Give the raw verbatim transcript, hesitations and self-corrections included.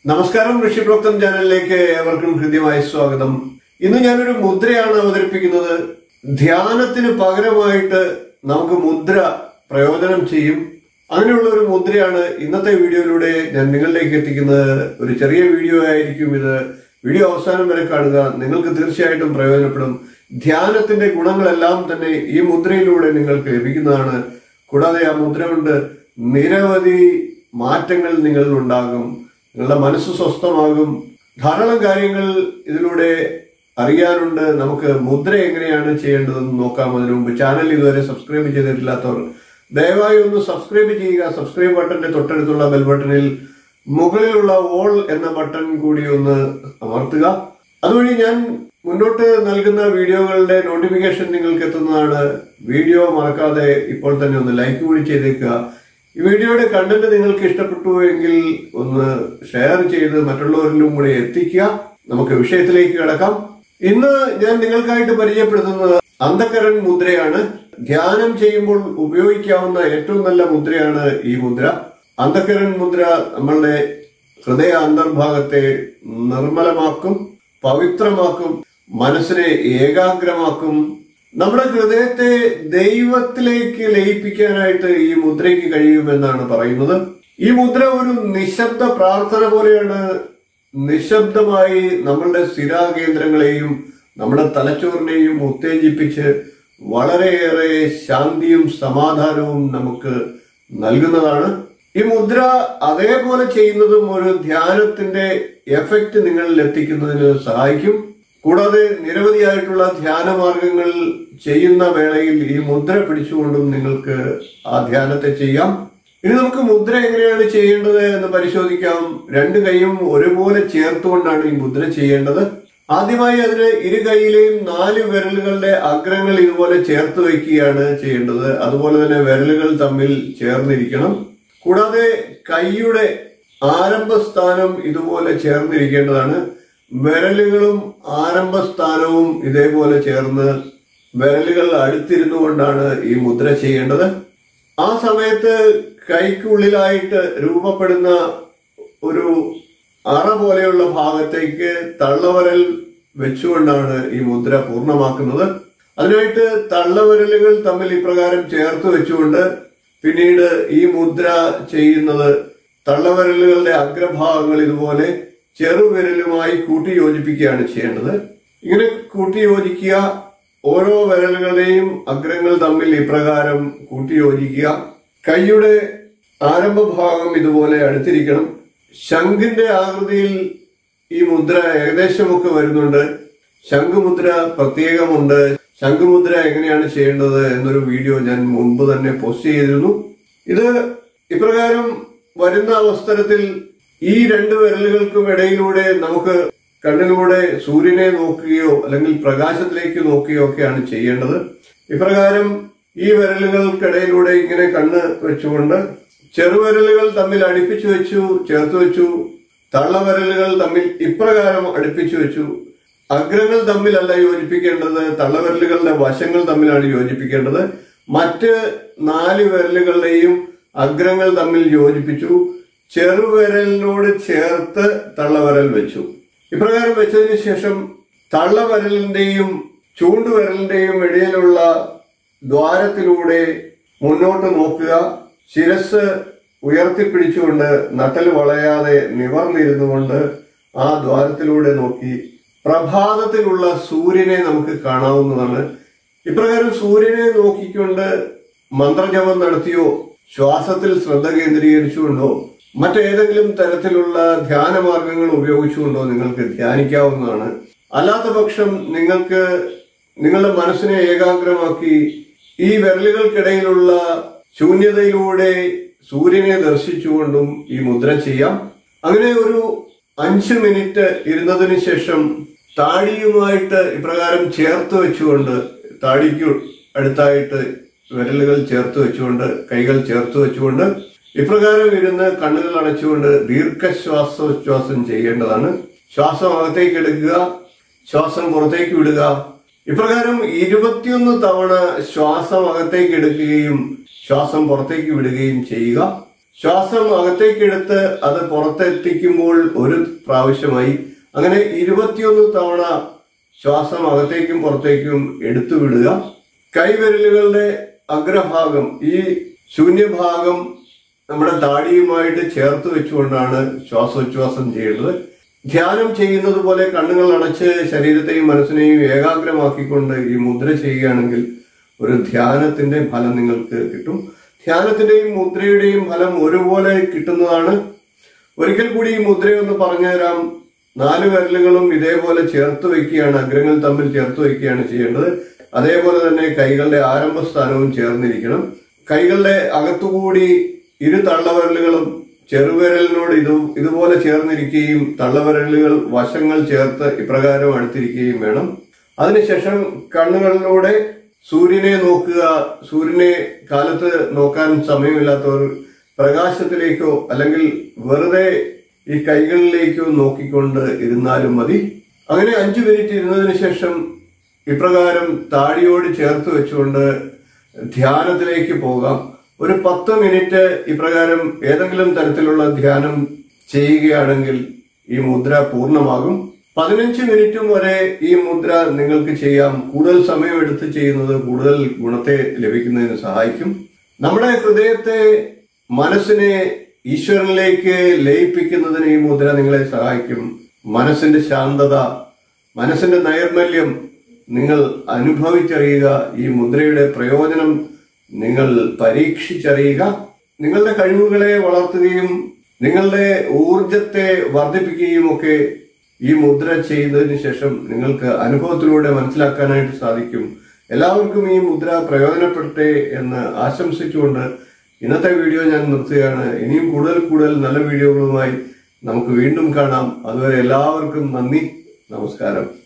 നമസ്കാരം, ഋഷിപ്രോക്തം ചാനലിലേക്ക് ഏവർക്കും ഹൃദ്യമായ സ്വാഗതം. ഇന്ന് ഞാനൊരു മുദ്രയാണ് അവതരിപ്പിക്കുന്നത്. ധ്യാനത്തിന് പകരമായിട്ട് നമുക്ക് മുദ്ര പ്രയോജനം ചെയ്യും. അങ്ങനെയുള്ള ഒരു മുദ്രയാണ് ഇന്നത്തെ വീഡിയോയിലൂടെ ഞാൻ നിങ്ങളിലേക്ക് എത്തിക്കുന്നത്. ഒരു ചെറിയ വീഡിയോ ആയിരിക്കും ഇത്. വീഡിയോ അവസാനം വരെ കാണുക, നിങ്ങൾക്ക് തീർച്ചയായിട്ടും പ്രയോജനപ്പെടും. ധ്യാനത്തിന്റെ ഗുണങ്ങളെല്ലാം തന്നെ ഈ മുദ്രയിലൂടെ നിങ്ങൾക്ക് ലഭിക്കുന്നതാണ്. കൂടാതെ ആ മുദ്ര കൊണ്ട് നിരവധി മാറ്റങ്ങൾ നിങ്ങളിൽ ഉണ്ടാകും. നിങ്ങളുടെ മനസ്സ് സ്വസ്ഥമാകും. ധാരാളം കാര്യങ്ങൾ ഇതിലൂടെ അറിയാനുണ്ട്. നമുക്ക് മുദ്ര എങ്ങനെയാണ് ചെയ്യേണ്ടതെന്ന് നോക്കാം. അതിനു മുമ്പ് ചാനൽ ഇതുവരെ സബ്സ്ക്രൈബ് ചെയ്തിട്ടില്ലാത്തവർ ദയവായി ഒന്ന് സബ്സ്ക്രൈബ് ചെയ്യുക. സബ്സ്ക്രൈബ് ബട്ടന്റെ തൊട്ടടുത്തുള്ള ബെൽ ബട്ടണിൽ മുകളിലുള്ള ഓൾ എന്ന ബട്ടൺ കൂടി ഒന്ന് അമർത്തുക. അതുവഴി ഞാൻ മുന്നോട്ട് നൽകുന്ന വീഡിയോകളുടെ നോട്ടിഫിക്കേഷൻ നിങ്ങൾക്ക് എത്തുന്നതാണ്. വീഡിയോ മറക്കാതെ ഇപ്പോൾ തന്നെ ഒന്ന് ലൈക്ക് കൂടി ചെയ്തേക്കുക. ഈ വീഡിയോയുടെ കണ്ടന്റ് നിങ്ങൾക്ക് ഇഷ്ടപ്പെട്ടു എങ്കിൽ ഒന്ന് ഷെയർ ചെയ്ത് മറ്റുള്ളവരിലും കൂടി എത്തിക്കുക. നമുക്ക് വിഷയത്തിലേക്ക് കിടക്കാം. ഇന്ന് ഞാൻ നിങ്ങൾക്കായിട്ട് പരിചയപ്പെടുത്തുന്നത് അന്ധക്കരൺ മുദ്രയാണ്. ധ്യാനം ചെയ്യുമ്പോൾ ഉപയോഗിക്കാവുന്ന ഏറ്റവും നല്ല മുദ്രയാണ് ഈ മുദ്ര. അന്ധക്കരൺ മുദ്ര നമ്മളുടെ ഹൃദയ അന്തർഭാഗത്തെ നിർമ്മലമാക്കും, പവിത്രമാക്കും, മനസ്സിനെ ഏകാഗ്രമാക്കും. നമ്മുടെ ഹൃദയത്തെ ദൈവത്തിലേക്ക് ലയിപ്പിക്കാനായിട്ട് ഈ മുദ്രയ്ക്ക് കഴിയുമെന്നാണ് പറയുന്നത്. ഈ മുദ്ര ഒരു നിശബ്ദ പ്രാർത്ഥന പോലെയാണ്. നിശബ്ദമായി നമ്മളുടെ സ്ഥിരാകേന്ദ്രങ്ങളെയും നമ്മുടെ തലച്ചോറിനെയും ഉത്തേജിപ്പിച്ച് വളരെയേറെ ശാന്തിയും സമാധാനവും നമുക്ക് നൽകുന്നതാണ്. ഈ മുദ്ര അതേപോലെ ചെയ്യുന്നതും ഒരു ധ്യാനത്തിന്റെ എഫക്റ്റ് നിങ്ങളിൽ എത്തിക്കുന്നതിന് സഹായിക്കും. കൂടാതെ നിരവധിയായിട്ടുള്ള ധ്യാന മാർഗങ്ങൾ ചെയ്യുന്ന വേളയിൽ ഈ മുദ്ര പിടിച്ചുകൊണ്ടും നിങ്ങൾക്ക് ആ ധ്യാനത്തെ ചെയ്യാം. ഇനി നമുക്ക് മുദ്ര എങ്ങനെയാണ് ചെയ്യേണ്ടത് എന്ന് പരിശോധിക്കാം. രണ്ട് കൈയും ഒരുപോലെ ചേർത്തുകൊണ്ടാണ് ഈ മുദ്ര ചെയ്യേണ്ടത്. ആദ്യമായി അതിന് ഇരു കൈയിലെയും നാല് വിരലുകളുടെ അഗ്രങ്ങൾ ഇതുപോലെ ചേർത്ത് വയ്ക്കുകയാണ് ചെയ്യേണ്ടത്. അതുപോലെ തന്നെ വിരലുകൾ തമ്മിൽ ചേർന്നിരിക്കണം. കൂടാതെ കൈയുടെ ആരംഭസ്ഥാനം ഇതുപോലെ ചേർന്നിരിക്കേണ്ടതാണ്. വിരലുകളും ആരംഭസ്ഥാനവും ഇതേപോലെ ചേർന്ന് വിരലുകൾ അടുത്തിരുന്നു കൊണ്ടാണ് ഈ മുദ്ര ചെയ്യേണ്ടത്. ആ സമയത്ത് കൈക്കുള്ളിലായിട്ട് രൂപപ്പെടുന്ന ഒരു അറ പോലെയുള്ള ഭാഗത്തേക്ക് തള്ളവരൽ വെച്ചുകൊണ്ടാണ് ഈ മുദ്ര പൂർണ്ണമാക്കുന്നത്. അതിനായിട്ട് തള്ളവിരലുകൾ തമ്മിൽ ഇപ്രകാരം ചേർത്ത് വെച്ചുകൊണ്ട് പിന്നീട് ഈ മുദ്ര ചെയ്യുന്നത് തള്ളവിരലുകളുടെ അഗ്രഭാഗങ്ങൾ ഇതുപോലെ ചെറുവിരലുമായി കൂട്ടി യോജിപ്പിക്കുകയാണ് ചെയ്യേണ്ടത്. ഇങ്ങനെ കൂട്ടി യോജിക്കുക. ഓരോ വിരലുകളുടെയും അഗ്രങ്ങൾ തമ്മിൽ ഇപ്രകാരം കൂട്ടി യോജിക്കുക. കൈയുടെ ആരംഭഭാഗം ഇതുപോലെ അടുത്തിരിക്കണം. ശംഖിന്റെ ആകൃതിയിൽ ഈ മുദ്ര ഏകദേശമൊക്കെ വരുന്നുണ്ട്. ശംഖുമുദ്ര പ്രത്യേകമുണ്ട്. ശംഖുമുദ്ര എങ്ങനെയാണ് ചെയ്യേണ്ടത് എന്നൊരു വീഡിയോ ഞാൻ മുമ്പ് തന്നെ പോസ്റ്റ് ചെയ്തിരുന്നു. ഇത് ഇപ്രകാരം വരുന്ന അവസരത്തിൽ ഈ രണ്ട് വിരലുകൾക്കും ഇടയിലൂടെ നമുക്ക് കണ്ണിലൂടെ സൂര്യനെ നോക്കുകയോ അല്ലെങ്കിൽ പ്രകാശത്തിലേക്ക് നോക്കുകയോ ഒക്കെയാണ് ചെയ്യേണ്ടത്. ഇപ്രകാരം ഈ വിരലുകൾക്കിടയിലൂടെ ഇങ്ങനെ കണ്ണ് വെച്ചുകൊണ്ട് ചെറുവിരലുകൾ തമ്മിൽ അടുപ്പിച്ചു വെച്ചു, ചേർത്ത് വെച്ചു. തള്ളവിരലുകൾ തമ്മിൽ ഇപ്രകാരം അടുപ്പിച്ചു വെച്ചു. അഗ്രങ്ങൾ തമ്മിലല്ല യോജിപ്പിക്കേണ്ടത്, തള്ളവിരലുകളുടെ വശങ്ങൾ തമ്മിലാണ് യോജിപ്പിക്കേണ്ടത്. മറ്റ് നാല് വിരലുകളുടെയും അഗ്രങ്ങൾ തമ്മിൽ യോജിപ്പിച്ചു. ചെറുവിരലിനോട് ചേർത്ത് തള്ളവിരൽ വെച്ചു. ഇപ്രകാരം വെച്ചതിന് ശേഷം തള്ളവിരലിന്റെയും ചൂണ്ടുവിരലിന്റെയും ഇടയിലുള്ള ദ്വാരത്തിലൂടെ മുന്നോട്ട് നോക്കുക. ശിരസ് ഉയർത്തിപ്പിടിച്ചുകൊണ്ട് നട്ടൽ വളയാതെ നിവർന്നിരുന്നു കൊണ്ട് ആ ദ്വാരത്തിലൂടെ നോക്കി പ്രഭാതത്തിലുള്ള സൂര്യനെ നമുക്ക് കാണാവുന്നതാണ്. ഇപ്രകാരം സൂര്യനെ നോക്കിക്കൊണ്ട് മന്ത്രജപം നടത്തിയോ ശ്വാസത്തിൽ ശ്രദ്ധ കേന്ദ്രീകരിച്ചുകൊണ്ടോ മറ്റേതെങ്കിലും തരത്തിലുള്ള ധ്യാന മാർഗങ്ങൾ ഉപയോഗിച്ചുകൊണ്ടോ നിങ്ങൾക്ക് ധ്യാനിക്കാവുന്നതാണ്. അല്ലാത്ത പക്ഷം നിങ്ങൾക്ക് നിങ്ങളുടെ മനസ്സിനെ ഏകാഗ്രമാക്കി ഈ വിരലുകൾക്കിടയിലുള്ള ശൂന്യതയിലൂടെ സൂര്യനെ ദർശിച്ചുകൊണ്ടും ഈ മുദ്ര ചെയ്യാം. അങ്ങനെ ഒരു അഞ്ച് മിനിറ്റ് ഇരുന്നതിന് ശേഷം താടിയുമായിട്ട് ഇപ്രകാരം ചേർത്ത് വെച്ചുകൊണ്ട്, താടിക്ക് അടുത്തായിട്ട് വിരലുകൾ ചേർത്ത് വെച്ചുകൊണ്ട്, കൈകൾ ചേർത്ത് വെച്ചുകൊണ്ട് ഇപ്രകാരം ഇരുന്ന് കണ്ണുകൾ അടച്ചുകൊണ്ട് ദീർഘശ്വാസോച്ഛ്വാസം ചെയ്യേണ്ടതാണ്. ശ്വാസം അകത്തേക്ക് എടുക്കുക, ശ്വാസം പുറത്തേക്ക് വിടുക. ഇപ്രകാരം ഇരുപത്തിയൊന്ന് തവണ ശ്വാസം അകത്തേക്ക് എടുക്കുകയും ശ്വാസം പുറത്തേക്ക് വിടുകയും ചെയ്യുക. ശ്വാസം അകത്തേക്കെടുത്ത് അത് പുറത്തെത്തിക്കുമ്പോൾ ഒരു പ്രാവശ്യമായി. അങ്ങനെ ഇരുപത്തിയൊന്ന് തവണ ശ്വാസം അകത്തേക്കും പുറത്തേക്കും എടുത്തു വിടുക. കൈവിരലുകളുടെ അഗ്രഭാഗം, ഈ ശൂന്യഭാഗം നമ്മുടെ താടിയുമായിട്ട് ചേർത്ത് വെച്ചുകൊണ്ടാണ് ശ്വാസോച്ഛ്വാസം ചെയ്യേണ്ടത്. ധ്യാനം ചെയ്യുന്നത് പോലെ കണ്ണുകൾ അടച്ച് ശരീരത്തെയും മനസ്സിനെയും ഏകാഗ്രമാക്കിക്കൊണ്ട് ഈ മുദ്ര ചെയ്യുകയാണെങ്കിൽ ഒരു ധ്യാനത്തിന്റെ ഫലം നിങ്ങൾക്ക് കിട്ടും. ധ്യാനത്തിന്റെയും മുദ്രയുടെയും ഫലം ഒരുപോലെ കിട്ടുന്നതാണ്. ഒരിക്കൽ കൂടി ഈ മുദ്രയൊന്ന് പറഞ്ഞുതരാം. നാല് വിരലുകളും ഇതേപോലെ ചേർത്ത് വയ്ക്കുകയാണ്, അഗ്രങ്ങൾ തമ്മിൽ ചേർത്ത് വയ്ക്കുകയാണ് ചെയ്യേണ്ടത്. അതേപോലെ തന്നെ കൈകളുടെ ആരംഭസ്ഥാനവും ചേർന്നിരിക്കണം. കൈകളുടെ അകത്തുകൂടി ഇരു തള്ളവിരലുകളും ചെറുവിരലിനോട് ഇത് ഇതുപോലെ ചേർന്നിരിക്കുകയും തള്ളവിരലുകൾ വശങ്ങൾ ചേർത്ത് ഇപ്രകാരം അടുത്തിരിക്കുകയും വേണം. അതിനുശേഷം കണ്ണുകളിലൂടെ സൂര്യനെ നോക്കുക. സൂര്യനെ കാലത്ത് നോക്കാൻ സമയമില്ലാത്തവർ പ്രകാശത്തിലേക്കോ അല്ലെങ്കിൽ വെറുതെ ഈ കൈകളിലേക്കോ നോക്കിക്കൊണ്ട് ഇരുന്നാലും മതി. അങ്ങനെ അഞ്ചു മിനിറ്റ് ഇരുന്നതിന് ശേഷം ഇപ്രകാരം താടിയോട് ചേർത്ത് വെച്ചുകൊണ്ട് ധ്യാനത്തിലേക്ക് പോകാം. ഒരു പത്ത് മിനിറ്റ് ഇപ്രകാരം ഏതെങ്കിലും തരത്തിലുള്ള ധ്യാനം ചെയ്യുകയാണെങ്കിൽ ഈ മുദ്ര പൂർണ്ണമാകും. പതിനഞ്ച് മിനിറ്റും വരെ ഈ മുദ്ര നിങ്ങൾക്ക് ചെയ്യാം. കൂടുതൽ സമയം എടുത്ത് ചെയ്യുന്നത് കൂടുതൽ ഗുണത്തെ ലഭിക്കുന്നതിന് സഹായിക്കും. നമ്മുടെ ഹൃദയത്തെ, മനസ്സിനെ ഈശ്വരനിലേക്ക് ലയിപ്പിക്കുന്നതിന് ഈ മുദ്ര നിങ്ങളെ സഹായിക്കും. മനസ്സിന്റെ ശാന്തത, മനസ്സിന്റെ നൈർമല്യം നിങ്ങൾ അനുഭവിച്ചറിയുക. ഈ മുദ്രയുടെ പ്രയോജനം നിങ്ങൾ പരീക്ഷിച്ചറിയുക. നിങ്ങളുടെ കഴിവുകളെ വളർത്തുകയും നിങ്ങളുടെ ഊർജത്തെ വർദ്ധിപ്പിക്കുകയും ഒക്കെ ഈ മുദ്ര ചെയ്തതിന് ശേഷം നിങ്ങൾക്ക് അനുഭവത്തിലൂടെ മനസ്സിലാക്കാനായിട്ട് സാധിക്കും. എല്ലാവർക്കും ഈ മുദ്ര പ്രയോജനപ്പെടട്ടെ എന്ന് ആശംസിച്ചുകൊണ്ട് ഇന്നത്തെ വീഡിയോ ഞാൻ നിർത്തുകയാണ്. ഇനിയും കൂടുതൽ കൂടുതൽ നല്ല വീഡിയോകളുമായി നമുക്ക് വീണ്ടും കാണാം. അതുവരെ എല്ലാവർക്കും നന്ദി, നമസ്കാരം.